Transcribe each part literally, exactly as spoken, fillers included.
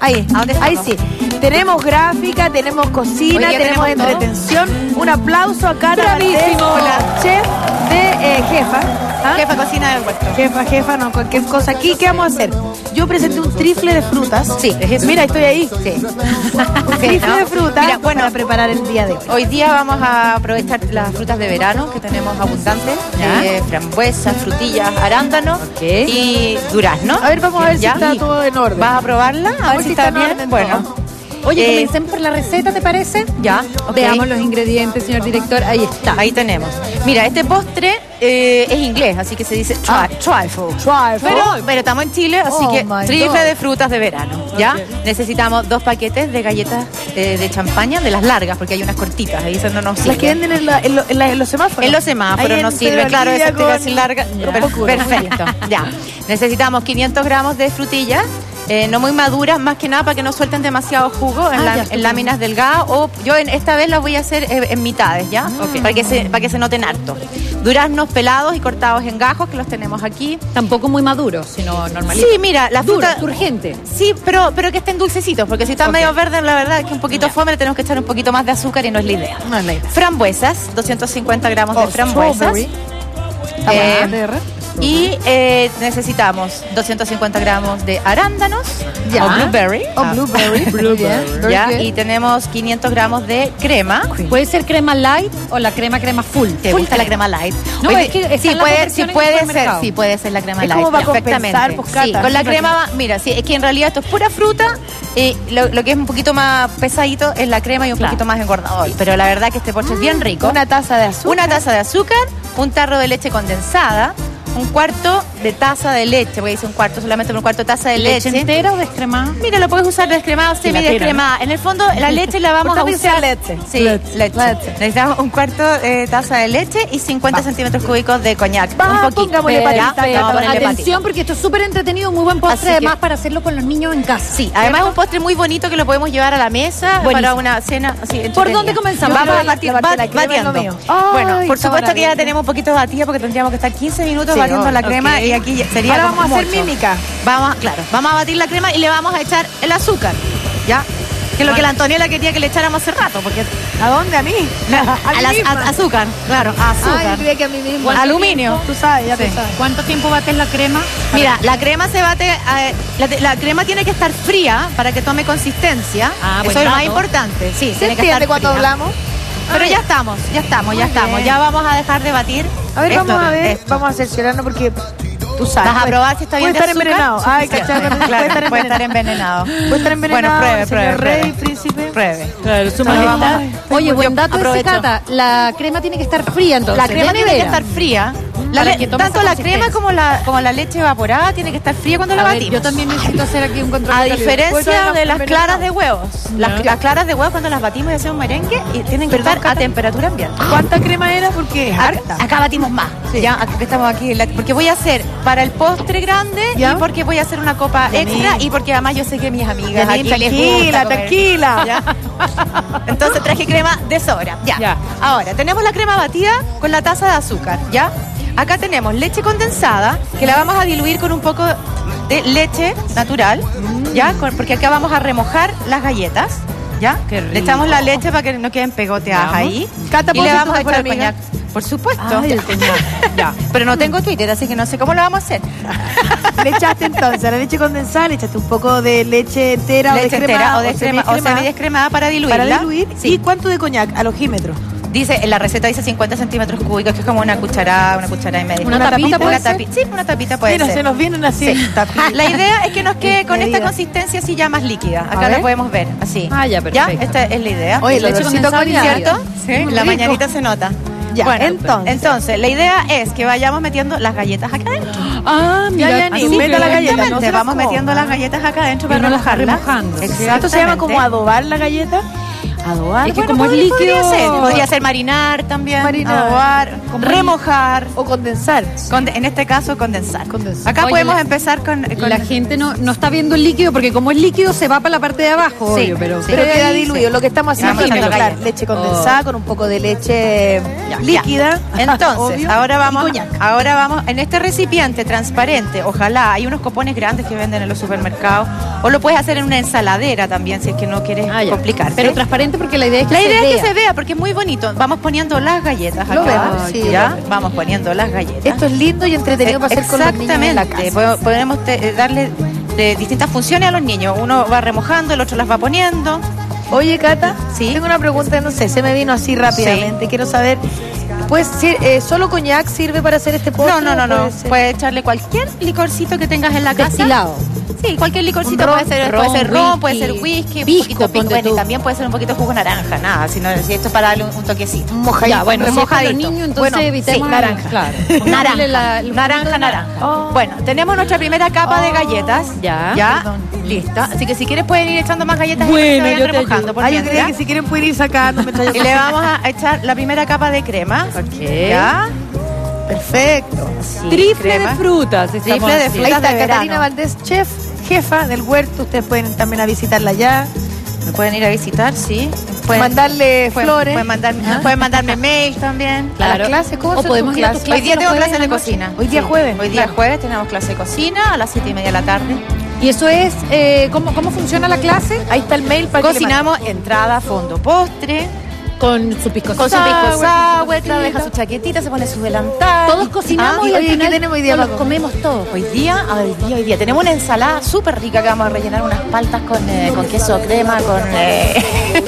Ahí, ahí sí. Tenemos gráfica, tenemos cocina, tenemos, tenemos entretención. Un aplauso a Cata Valdés, la chef de eh, jefa. ¿Ah? Jefa cocina del huerto. Jefa, jefa, no, cualquier cosa aquí. ¿Qué vamos a hacer? Yo presenté un trifle de frutas. Sí, es eso. Mira, estoy ahí. Sí. Un trifle ¿no? de frutas. Mira, bueno, para preparar el día de hoy. Hoy día vamos a aprovechar las frutas de verano que tenemos abundantes. Eh, frambuesas, frutillas, arándanos okay. y durazno. A ver, vamos a ver ¿Ya? si está todo en orden. ¿Vas a probarla? A, a ver si, si está, está bien. Bueno. Oye, eh, comencemos por la receta, ¿te parece? Ya. Okay. Veamos los ingredientes, señor director. Ahí está. Ahí tenemos. Mira, este postre eh, es inglés, así que se dice ah. trifle. Trifle. Pero, pero estamos en Chile, así oh que trifle God. de frutas de verano. ¿Ya? Okay. Necesitamos dos paquetes de galletas eh, de champaña, de las largas, porque hay unas cortitas, ahí eso no nos sirve. ¿Las que venden en, la, en, lo, en, la, en los semáforos? En los semáforos nos sirve, claro, esa con... así larga. Ya. Perfecto. Ya. Necesitamos quinientos gramos de frutillas. Eh, no muy maduras, más que nada para que no suelten demasiado jugo en, ah, la, ya, en láminas delgadas. O yo en, esta vez las voy a hacer en, en mitades, ¿ya? Okay. Para que se, para que se noten harto. Duraznos pelados y cortados en gajos, que los tenemos aquí. Tampoco muy maduros, sino normalitos. Sí, mira, la fruta... Duro, urgente. Sí, pero, pero que estén dulcecitos, porque si están okay. medio verdes, la verdad es que un poquito yeah. fome, le tenemos que echar un poquito más de azúcar y no es la idea. No es la idea. Frambuesas, doscientos cincuenta gramos oh, de frambuesas. Eh, y eh, necesitamos doscientos cincuenta gramos de arándanos ya. o blueberry. O blueberry. blueberry. Ya. Y tenemos quinientos gramos de crema. ¿Puede ser crema light o la crema crema full? ¿Te full gusta crema. la crema light? No, Oye, es que sí, puede, sí puede ser, sí puede ser la crema es light. Como para perfectamente. Compensar, sí, con la crema, va, mira, sí, es que en realidad esto es pura fruta y lo, lo que es un poquito más pesadito es la crema y un claro. poquito más engordador. Pero la verdad que este postre mm, es bien rico. Una taza de azúcar. Una taza de azúcar, un tarro de leche condensada, un cuarto de taza de leche, voy a decir un cuarto, solamente un cuarto de taza de leche. ¿Leche entera o descremada? Mira, lo puedes usar descremada o semi-descremada. ¿No? En el fondo, la leche la vamos a usar... leche. Sí, leche. leche. leche. Necesitamos un cuarto de taza de leche y cincuenta va. centímetros cúbicos de coñac. Va, un poquito. Pongámosle patita. Atención, patita. Porque esto es súper entretenido, muy buen postre, además, para hacerlo con los niños en casa. Sí, además es un postre muy bonito que lo podemos llevar a la mesa buenísimo. Para una cena así. ¿Por dónde comenzamos? Vamos a batir, batiendo. Bueno, por supuesto que ya tenemos un poquito de batida porque tendríamos que estar quince minutos batiendo la crema. Y aquí sería ahora vamos a hacer mucho. mímica. Vamos, claro, vamos a batir la crema y le vamos a echar el azúcar, ¿ya? Que es lo que la Antonella quería que le echáramos hace rato, porque ¿a dónde? ¿A mí? a, a, las, a azúcar, claro, azúcar. Ay, creía que a mí mismo. Aluminio. Tú sabes, ya sí. tú sabes. ¿Cuánto tiempo bates la crema? Mira, la crema se bate, eh, la, la crema tiene que estar fría para que tome consistencia. Ah, eso es lo más importante. Sí, ¿Se tiene que entiende estar cuando fría. hablamos? Pero ya estamos, ya estamos, ya estamos. Bien. Ya vamos a dejar de batir. A ver, esto, vamos a ver, esto. vamos a cerciorarnos porque tú sabes. Vas a probar si está bien de puede azúcar. Estar envenenado. Ay, cachai, claro, puede estar puede estar envenenado. Puede estar envenenado. Bueno, pruebe, pruebe. Rey, pruebe. príncipe. Pruebe. Claro, su majestad. Oye, buen dato ese, Cata. La crema tiene que estar fría, entonces. La crema tiene que estar fría. La le, tanto la crema como la, como la leche evaporada tiene que estar fría cuando a la batimos. Yo también necesito hacer aquí un control. A diferencia de las claras de huevos. Las, las claras de huevos cuando las batimos y hacemos merengue y tienen que Perdón, estar Cata, a temperatura ambiente. ¿Cuánta crema era? Porque es harta. Acá batimos más. Sí. Ya, acá estamos aquí. Porque voy a hacer para el postre grande ¿Ya? Y porque voy a hacer una copa ya extra ni. Y porque además yo sé que mis amigas ya aquí ni, les gusta tranquila, ¿Ya? Entonces traje crema de sobra. Ya. ya. Ahora, tenemos la crema batida con la taza de azúcar, ¿ya? Acá tenemos leche condensada, que la vamos a diluir con un poco de leche natural, mm. ¿ya? Porque acá vamos a remojar las galletas, ¿ya? Qué rico. Le echamos la leche para que no queden pegoteadas ahí. Cata, y le vamos a echar el coñac. Por supuesto. Ay, el coñac. Ya. Pero no tengo Twitter, así que no sé cómo lo vamos a hacer. Le echaste entonces a la leche condensada, le echaste un poco de leche entera leche o de entera, crema, o de crema o semidescremada para diluirla. Para diluir. Sí. ¿Y cuánto de coñac? Al ojímetro. Dice, en la receta dice cincuenta centímetros cúbicos, que es como una cucharada, una cucharada y media. ¿Una, ¿Una tapita puede una tapi Sí, una tapita puede Mira, ser. se nos vienen así. Sí. La idea es que nos quede con esta consistencia así ya más líquida. Acá la podemos ver, así. Ah, ya, perfecto. ¿Ya? Esta es la idea. Oye, el olorcito con ¿cierto? Sí, la mañanita se nota. Ya, bueno, entonces. entonces, la idea es que vayamos metiendo las galletas acá adentro. Ah, mira, ya, ya, ni meta la galleta. No se vamos metiendo las galletas acá adentro para remojarlas. ¿Esto se llama como adobar la galleta? Adobar. Es que bueno, como es líquido. Podría ser, podría ser marinar también. Marinar. Adobar, remojar. O condensar. Conde en este caso, condensar. condensar. Acá Oye, podemos la, empezar con, con... La gente no, no está viendo el líquido porque como es líquido se va para la parte de abajo. Sí, obvio, pero, sí, pero queda diluido. Sí. Lo que estamos haciendo es mezclar leche condensada oh. con un poco de leche ya, líquida. Ya. Entonces, ahora vamos, ahora vamos en este recipiente transparente. Ojalá, hay unos copones grandes que venden en los supermercados. O lo puedes hacer en una ensaladera también, si es que no quieres ah, complicarte. Pero transparente porque la idea es que la se idea vea. es que se vea, porque es muy bonito. Vamos poniendo las galletas acá. Lo vemos, sí. ¿Ya? Vamos poniendo las galletas. Esto es lindo y entretenido para hacer con los niños en la casa. Exactamente. Podemos te, darle de distintas funciones a los niños. Uno va remojando, el otro las va poniendo. Oye, Cata, ¿sí? Tengo una pregunta, no sé, se me vino así rápidamente. Sí. Quiero saber, pues, eh, ¿solo coñac sirve para hacer este postre? No, no, no, no. Puede, puedes echarle cualquier licorcito que tengas en la casa. Destilado. Sí, cualquier licorcito ron, puede ser, ron, puede ser ron, whisky, puede ser whisky, pisco, un poquito pisco, bueno, y también puede ser un poquito de jugo naranja, nada, sino si esto es para darle un, un toquecito. Un mojadito. Ya, bueno, remojadito. Si es niño, entonces bueno, evitemos sí, naranja. Claro. naranja, la, naranja, naranja. Oh. Bueno, tenemos nuestra primera capa oh. de galletas. Ya. Ya, lista. Así que si quieres pueden ir echando más galletas bueno, y que se vayan yo remojando. Por ah, yo creía que si quieren pueden ir sacando. Y le vamos a echar la primera capa de crema. Ok. Ya. Perfecto. Sí, trifle crema. de frutas. Trifle de frutas. Ahí está de Catalina Valdés, chef, jefa del huerto. Ustedes pueden también a visitarla allá. Me pueden ir a visitar, sí. Pueden mandarle pueden, flores. Pueden, mandar, ¿ah? pueden mandarme mail también. Claro. A las clases, ¿cómo o podemos ir a clase? Hoy día tengo clases de cocina. Hoy día jueves. Hoy día jueves tenemos clase de cocina a las siete y media de la tarde. Y eso es, eh, ¿cómo, ¿cómo funciona la clase? Ahí está el mail para Cocinamos que entrada, fondo, postre. Con su pisco Con su pisco sour, deja su chaquetita, se pone su delantal. Todos cocinamos ah, y al final tenemos hoy día nos comemos todo. Hoy día, hoy día, hoy día. Tenemos una ensalada súper rica que vamos a rellenar unas paltas con, eh, con queso crema, con... Eh...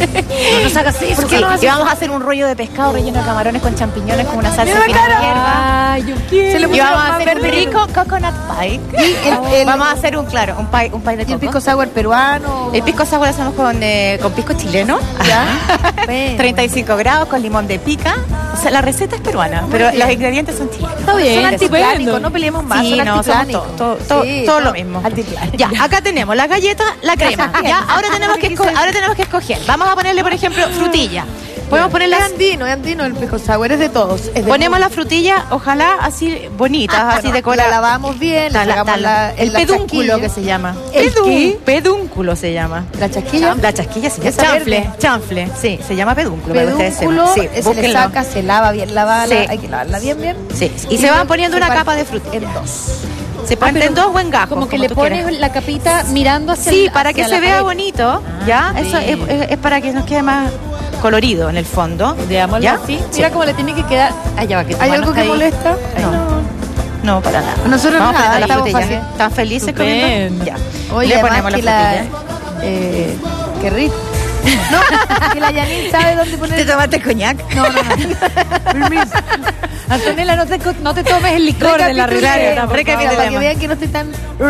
no nos hagas eso. ¿Por qué no haces? Y vamos a hacer un rollo de pescado relleno de camarones con champiñones con una salsa que hierba. Ay, yo quiero. Y vamos a hacer un rico coconut pie. Y el, el, vamos a hacer un, claro, un pie, un pie de coco. ¿Y el pisco sour peruano? El pisco sour lo hacemos con, eh, con pisco chileno. ¿Ya? treinta y cinco grados con limón de pica. O sea, la receta es peruana, pero los ingredientes son chilenos. Está bien. Son antiplánicos, no peleemos más. Sí, son no, somos todo, todo, todo, sí, todo lo mismo. Ya, acá tenemos la galleta, la crema. Ya, ahora tenemos que escoger, ahora tenemos que escoger. Vamos a ponerle, por ejemplo, frutilla. Podemos ponerle es andino, es andino el pisco sour, es de todos. Es de ponemos todos. la frutilla, ojalá así bonitas, ah, así bueno, decoradas. La lavamos bien, la, la, la, la, el la pedúnculo chasquilla. que se llama. ¿El Pedún, qué? Pedúnculo se llama. ¿La chasquilla? La chasquilla se llama. Chanfle. Verde. Chanfle, sí, se llama pedúnculo. Pedúnculo, sí, se le saca, se lava bien, lava, sí. hay que lavarla bien, bien. Sí, y, y se van poniendo una capa de frutilla. En dos. Se ponen ah, en dos o en gajos. Como que como le pones quieras. La capita mirando hacia Sí, el, para hacia que se vea pared. bonito, ah, ¿ya? Sí. Eso es, es, es para que nos quede más colorido en el fondo. Veámoslo así. Sí. Mira cómo le tiene que quedar. Allá va, que ¿Hay algo que ahí. molesta? No. No, para nada. Nosotros vamos nada, a la estamos frutilla. ¿Están felices Estupendo. comiendo? Ya. Oye, le ponemos la frutilla. La, eh, qué rico. No, que la Janine sabe dónde poner. ¿Te tomaste coñac? No, no, no. Permiso. Antonella, no te, no te tomes el licor de la receta. Para que vean que no estoy tan...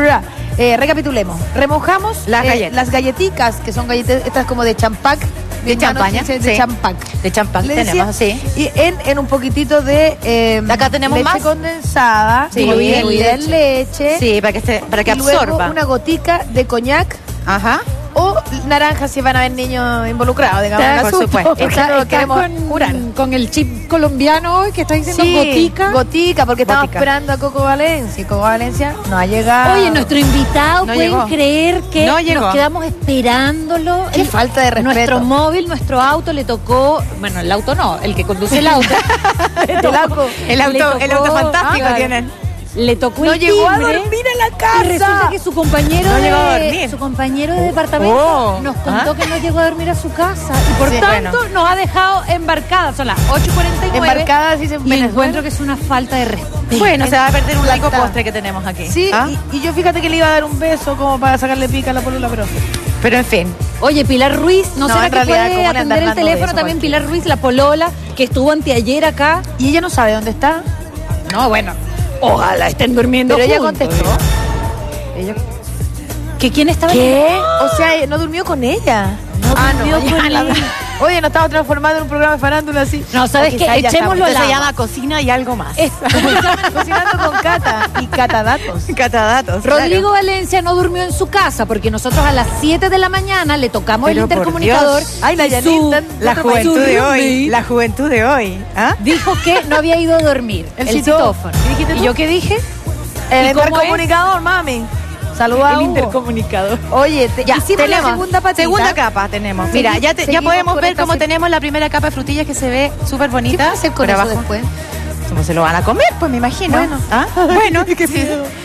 Eh, recapitulemos. Remojamos las, eh, galletas. las galletitas, que son galletas estas como de champac. De champaña. De sí. champac. De champac tenemos, sí. Y en, en un poquitito de... Eh, acá tenemos leche más. condensada. Sí, muy bien, leche. leche. Sí, para que, se, para que y absorba. Luego una gotica de coñac. Ajá. O naranja si van a haber niños involucrados, digamos. Está, por supuesto. Está, está queremos con, jurar. Con el chip colombiano hoy que está diciendo sí, gotica. Gotica, porque Gotica. estamos esperando a Coco Valencia. Y Coco Valencia no ha llegado. Oye, nuestro invitado, no ¿pueden llegó. creer que no llegó. nos quedamos esperándolo? Qué el, falta de respeto. Nuestro móvil, nuestro auto le tocó, bueno, el auto no, el que conduce el auto. el, auto el auto, tocó, el auto fantástico ah, tienen. Le tocó no el llegó timbre, a dormir en la casa. Y resulta que su compañero no de, llegó a dormir. su compañero de departamento oh. nos contó ¿Ah? que no llegó a dormir a su casa y por sí, tanto bueno. nos ha dejado embarcadas. Son las ocho cuarenta y nueve. Embarcadas y se y encuentro que es una falta de respeto. Bueno, se va a perder un rico postre que tenemos aquí. Sí, ¿ah? y, y yo fíjate que le iba a dar un beso como para sacarle pica a la polula, pero pero en fin. Oye, Pilar Ruiz, ¿no, no será que realidad, puede atender el teléfono también cualquier. Pilar Ruiz, la polola, que estuvo anteayer acá? ¿Y ella no sabe dónde está? No, bueno, ojalá estén durmiendo pero juntos. Ella contestó. Ella... ¿Que quién estaba? ¿Qué? O sea, no durmió con ella. No ah, durmió no, con ella. Oye, nos estamos transformando en un programa de farándula así. No, ¿sabes qué? Echémoslo al Se llama Cocina y algo más. Cocinando con Cata y Catadatos. Catadatos. Rodrigo claro. Valencia no durmió en su casa porque nosotros a las siete de la mañana le tocamos pero el intercomunicador. Ay, la Yanita. La juventud de hoy. La juventud de hoy. ¿Ah? Dijo que no había ido a dormir. El, el citófono. ¿Y, ¿Y yo qué dije? El intercomunicador, mami. Saludos el intercomunicador. Oye, te, ya hicimos tenemos la segunda patita. Segunda capa tenemos. Segui Mira, ya, te, ya podemos ver cómo se... tenemos la primera capa de frutillas que se ve súper bonita. ¿Qué va a hacer con eso abajo. después? ¿Cómo se lo van a comer? Pues me imagino. Bueno, ¿ah? Bueno, ¿qué sí.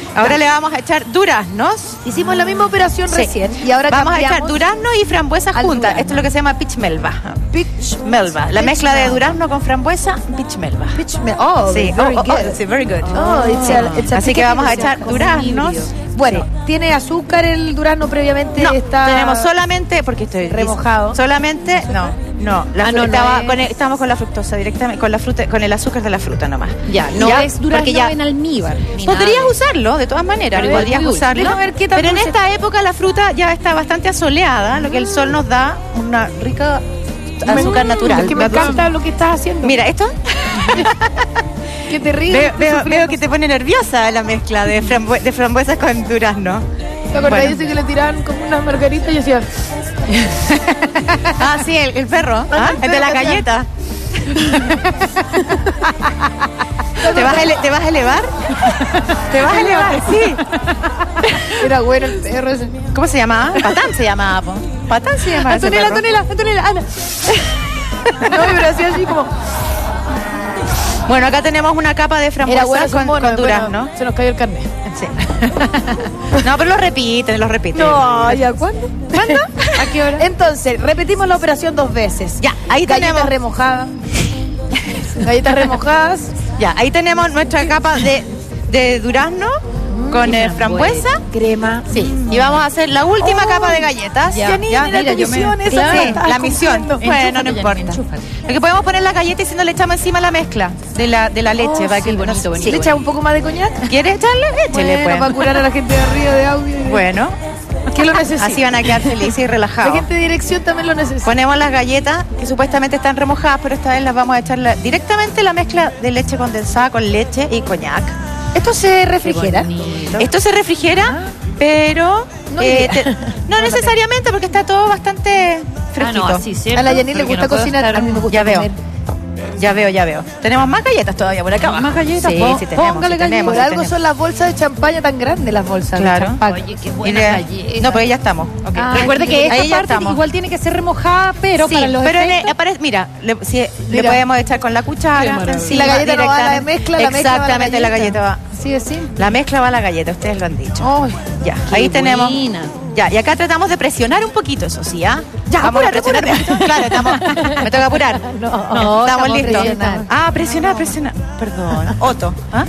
Ahora le vamos a echar duraznos. Hicimos la misma operación Sí. recién. Y ahora vamos a echar cambiamos durazno y frambuesa al juntas. durazno. Esto es lo que se llama peach melva. Peach Melva. La peach mezcla de melva. durazno con frambuesa, peach melva. Peach me- Oh, Sí, very oh, oh, good. oh, sí, very good. Oh, it's Sí. a- it's a Así que pequeño vamos a deseo, echar como un duraznos. híbrido. Bueno, Sí. tiene azúcar el durazno previamente. No, está tenemos solamente, porque estoy remojado. Solamente, no, no, la Ah, no, fru- no estaba es- con el- estamos con la fructosa directamente, con la fruta, con el azúcar de la fruta nomás. Ya, no Ya, es durazno porque ya- en almíbar. ni nada Podrías de- usarlo, de todas maneras, Pero igual, podrías uy, uy, usarlo. déjame ver qué tan Pero en dulce. esta época la fruta ya está bastante asoleada, lo que el sol nos da una rica azúcar natural. Es que me encanta lo que estás haciendo. Mira, esto qué terrible. veo, veo- veo que te pone nerviosa la mezcla de, frambue- de frambuesas con durazno. ¿Te acordás? Bueno. Dice que le tiraban como unas margaritas y yo decía, Ah, sí, el, el perro, ¿ah? el el de la perro, galleta. ¿Te vas, a ele- ¿Te vas a elevar? ¿Te vas a elevar? Sí. era bueno el perro ese. ¿Cómo se llamaba? Patán se llamaba, po. Patán se llamaba. ese Antonella, perro. Antonella, Antonella, Ana. No, pero hacía así como. Bueno, acá tenemos una capa de frambuesa Era bueno ese con, mono, con bueno, durazno. se nos cayó el carnet. Sí. No, pero lo repiten, lo repiten. No, ¿ya cuándo? ¿Cuándo? ¿A qué hora? Entonces, repetimos la operación dos veces. Ya, ahí Galletas tenemos. remojadas. Galletas remojadas. Ya, ahí tenemos nuestra capa de, de durazno con eh, frambuesa. Crema. Sí, y vamos a hacer la última Oh, capa de galletas. Ya, Janine, la mira, yo me- misión esa Claro, que sí, estabas la misión. cumpliendo. Bueno, no Enchúfate, importa. Janine, enchúfate. Lo que podemos poner la galleta y si no le echamos encima la mezcla de la, de la leche. Oh, para sí, que bonito, no- bonito. ¿Le echas un poco más de coñac? ¿Quieres echarle? Échale, Bueno, pues. para curar a la gente de arriba de audio. Bueno, ¿Qué lo necesita? así van a quedar felices y La relajados. gente de dirección también lo necesita. Ponemos las galletas que supuestamente están remojadas, pero esta vez las vamos a echar la- directamente la mezcla de leche condensada con leche y coñac. ¿Esto se refrigera? Esto se refrigera, pero No eh, diga. te- no necesariamente porque está todo bastante Ah, fresquito. no, así, ¿cierto? A la Janine le Porque gusta no puedo cocinar. estar- A mí me gusta Ya veo. comer. Ya veo, ya veo. Tenemos más galletas todavía por acá. ¿Más abajo. galletas? Sí, Pon- sí tenemos, Póngale sí galletas. tenemos, Por sí algo tenemos. son las bolsas de champaña tan grandes, las bolsas Claro. de champaña. Oye, qué Y buena le- galleta. No, pues ya estamos. ok. Ah, Recuerde que esta ahí ya parte estamos. igual tiene que ser remojada, pero Sí, para los pero en el- efectos... apare- mira, le, si- le Mira. podemos echar con la Qué cuchara maravilla. encima, La galleta no va a la directamente. mezcla, la mezcla va a la Exactamente, la galleta. galleta va. Sí, es simple. La mezcla va a la galleta, ustedes lo han dicho. Ay, Ya, Qué ahí tenemos. buena. Ya, y acá tratamos de presionar un poquito, eso sí, ¿ah? Ya, vamos apúrate, a presionar un poquito. Claro, estamos, me toca apurar. no, No, estamos estamos listos. presionando. Ah, presionar, presionar. Perdón. Otto. ¿ah?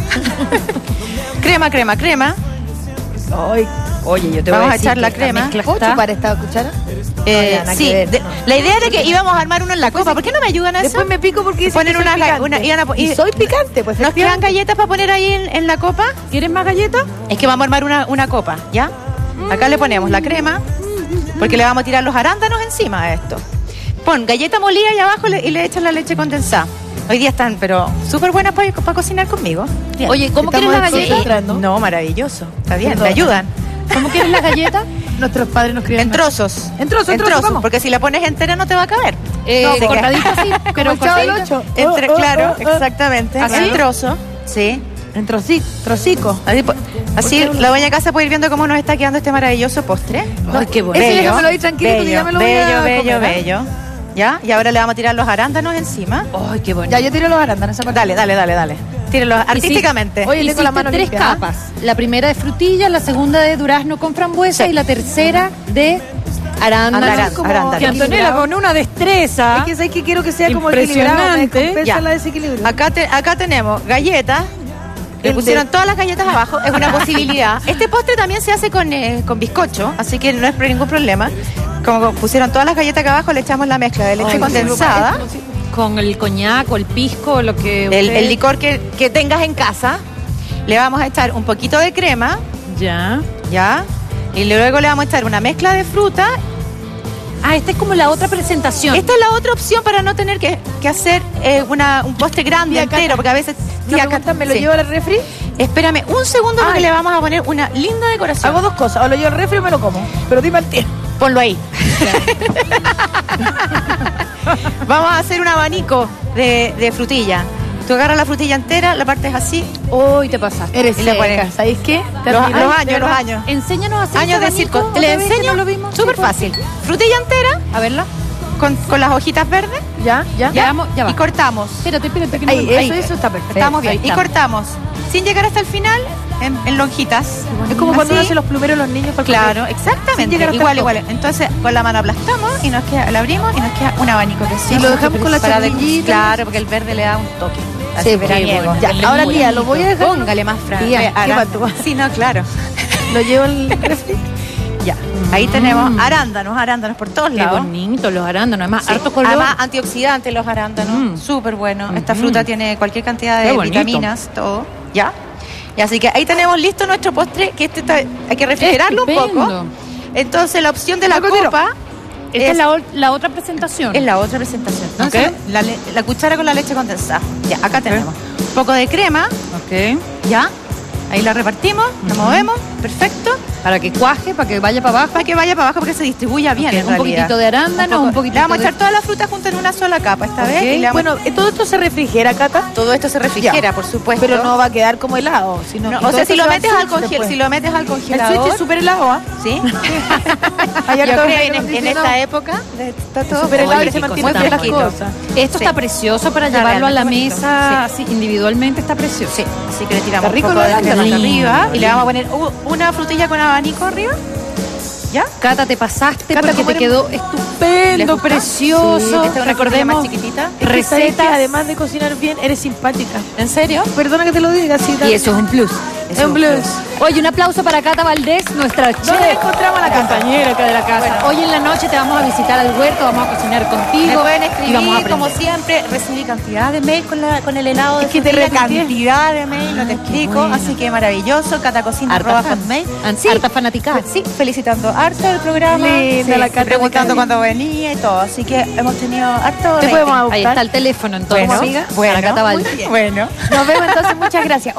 crema, crema, crema. Ay, Oye, yo te Vamos voy a decir echar la que esta crema. mezcla ¿puedo está- chupar esta cuchara? Eh, ya, nada sí, que ver, de- no. la idea era que íbamos a armar uno en la copa. ¿Por qué no me ayudan a eso? Después me pico porque dicen Ponen que soy una ga- picante. una- iban a po- y y- soy picante, pues. ¿Nos quedan efectivamente. galletas para poner ahí en, en la copa? ¿Quieres más galletas? Es que vamos a armar una, una copa, ¿ya? Acá le ponemos la crema, porque le vamos a tirar los arándanos encima a esto. Pon galleta molida y abajo le- y le echan la leche condensada. Hoy día están, pero súper buenas para, para cocinar conmigo. Bien. Oye, ¿cómo Estamos quieres la galleta? desconcentrando. No, maravilloso. Está bien, Perdón. me ayudan. ¿Cómo quieres la galleta? Nuestros padres nos criaron. En trozos. En trozos, en trozos, ¿cómo? porque si la pones entera no te va a caber. Eh, No, cortadita así, pero el Chavo del cortadita. Ocho. Entre, Oh, oh, claro, oh, oh. exactamente. ¿Así? En trozo, sí. En trocico. trocico. Así, po- así qué no? la doña casa puede ir viendo cómo nos está quedando este maravilloso postre. Ay, qué bonito. Ese déjamelo ahí tranquilo, porque bello, ya me lo voy bello, a bello, comer, ¿eh? bello. ¿Ya? Y ahora le vamos a tirar los arándanos encima. Ay, qué bonito. Ya, yo tiro los arándanos. esa parte. Dale, dale, dale, dale. Tírenlos artísticamente. Oye, tengo Hiciste la mano tres limpia, ¿ah? capas. La primera de frutilla, la segunda de durazno con frambuesa Sí. y la tercera de arándanos. Arán- como arándanos. Que Antonella con una destreza. Es que sabes que quiero que sea como equilibrado. Me Impresionante. compensa Ya. la desequilibrio. Acá, te- acá tenemos galletas. Le El pusieron de- todas las galletas abajo, es una posibilidad. Este postre también se hace con, eh, con bizcocho, así que no es por ningún problema. Como pusieron todas las galletas acá abajo, le echamos la mezcla de leche Ay, condensada, Con el coñac o el pisco o lo que el, ustedes- el licor que, que tengas en casa. Le vamos a echar un poquito de crema, Ya. ¿ya? Y luego le vamos a echar una mezcla de fruta. Ah, esta es como la otra presentación. Esta es la otra opción para no tener que, que hacer eh, una, un postre grande Tía Cata, entero, porque a veces... Una Tía pregunta, Cata, ¿me lo sí. llevo al refri? Espérame un segundo porque Ay. le vamos a poner una linda decoración. Hago dos cosas. O lo llevo al refri o me lo como. Pero dime al tiempo. Ponlo ahí. Vamos a hacer un abanico de, de frutilla. Tú agarras la frutilla entera, la partes así. Hoy te pasaste. Eres Y le seca. pones- ¿Sabéis qué? Te Los, admiro. los Ay, años, de los verdad. años. Enséñanos a hacer Años ese de abanico circo. otra Le vez, que enseño. no lo vimos. Súper Sí, por- fácil. Frutilla entera, A verla. con, con las hojitas verdes. Ya, ya. Ya vamos, ya va. Y cortamos. Espérate, espérate. Que no Ahí, me- eso, eso está perfecto. Estamos bien. ahí Y estamos. cortamos. Sin llegar hasta el final, en, en lonjitas. Es como cuando Así. hacen los plumeros los niños para el Claro, colegio. exactamente. Sin llegar hasta Igual, el igual. Entonces, con la mano aplastamos y nos queda, lo abrimos y nos queda un abanico precioso. Y lo dejamos con la para de- charquillita. Claro, porque el verde le da un toque. Así Sí, veraniego. bueno. Ya, Es ahora muy tía, lo voy a dejar. Póngale más Fran. Tía, Ve, ¿qué ara- pasó? Sí, no, claro. Lo llevo al refri. Ya. Ahí tenemos arándanos, arándanos por todos Qué lados. bonito los arándanos, además, Sí. harto color. Además, antioxidantes los arándanos. Mm. Súper bueno. Esta Ujú. fruta tiene cualquier cantidad Qué de bonito. vitaminas, todo. ¿Ya? Y así que ahí tenemos listo nuestro postre, que este está- hay que refrigerarlo un Estupendo. poco. Entonces, la opción de la Cocotero. copa Esta es, es la, ol- la otra presentación. es la otra presentación. Entonces, Ok. la, le- la cuchara con la leche condensada. Ya, acá tenemos un poco de crema. Ok. Ya. Ahí la repartimos, la movemos. Perfecto. Para que cuaje, para que vaya para abajo. Para que vaya para abajo, porque se distribuya bien. Ok, en un realidad. poquitito de arándano, poco- un poquitito Le vamos a de- echar toda la fruta junto en una sola capa esta Ok. vez. Y le vamos- Bueno, eh, todo esto se refrigera, Cata, todo esto se refrigera, Ya. por supuesto. pero no va a quedar como helado. Sino No, que o todo sea, esto si lo se va metes al al switch congel, después. si lo metes al El congelador, switch es súper helado, ¿ah? ¿sí? Hay Yo harto creo aire que en, en acondicionado. esta época de- está todo Súper helado y Oye, se qué mantiene cosa bien tan las bonita. cosas. Esto Sí. está precioso para Está llevarlo a la realmente mesa, bonito. así, individualmente está precioso. Sí, así que le tiramos Está rico un poco lo de de crema arándano. arriba Lindo, y le vamos a poner u- una frutilla con abanico arriba. ¿Ya? Cata, te pasaste Cata, porque ¿cómo te eres? quedó ¿Les estupendo, gusta? precioso. Sí, esta es una frutilla Recordemos, más chiquitita. Es que sabes que recetas. además de cocinar bien, eres simpática. ¿En serio? Perdona que te lo diga así. Y eso es un plus. es un plus. Oye, un aplauso para Cata Valdés, nuestra chef. ¿Dónde encontramos a la compañera acá de la casa? Bueno. Hoy en la noche te vamos a visitar al huerto, vamos a cocinar Me contigo. pueden y escribir, vamos a aprender. como siempre, recibí cantidad de mail con, la, con el helado de Es que te frutilla, retuiteé. cantidad de mail, no te explico, bueno. así que maravilloso, catacocina Harta arroba fan. hotmail. An- Sí, harta fanaticada. sí, felicitando harto el programa, Linda la Cata, preguntando muy cuándo venía y todo, así que hemos tenido harto Te rating. podemos Ahí buscar. está el teléfono entonces. Bueno, amiga, bueno, para Cata muy Valdés. bien. Bueno. Nos vemos entonces, muchas gracias.